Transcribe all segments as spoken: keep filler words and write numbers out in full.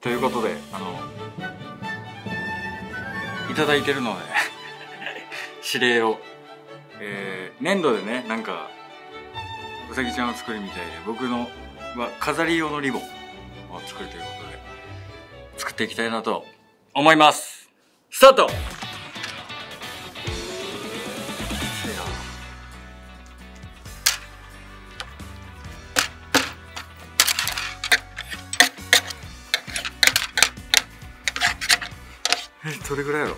ということで、あのいただいてるので指令を、えー、粘土でね、なんかうさぎちゃんを作るみたいで、僕のは飾り用のリボンを作るということで作っていきたいなと思います。スタート。え、どれぐらいやろ。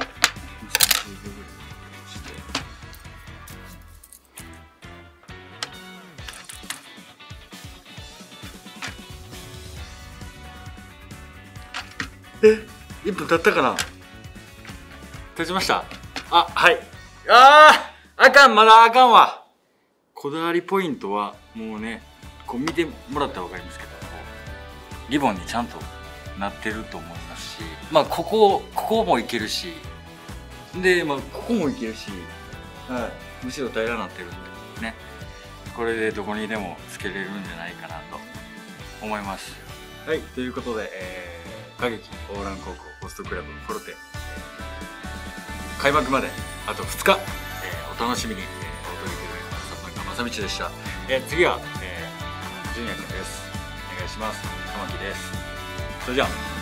え、いっぷん経ったかな。経ちました。あ、はい。あー、あかん、まだあかんわ。こだわりポイントはもうね、こう見てもらったら分かりますけど、リボンにちゃんとなってると思いますし、まあここここもいけるし、でまあここもいけるし、はい、むしろ平らになってるんでね、これでどこにでもつけれるんじゃないかなと思います。はい、ということで、えー、歌劇オーラン高校ホストクラブフォルテ、開幕まであとふつか、えー、お楽しみに、えー、お届けいただきます里中正道でした。えー、次は、えー、純也くんです。お願いします。玉木です。それじゃあ。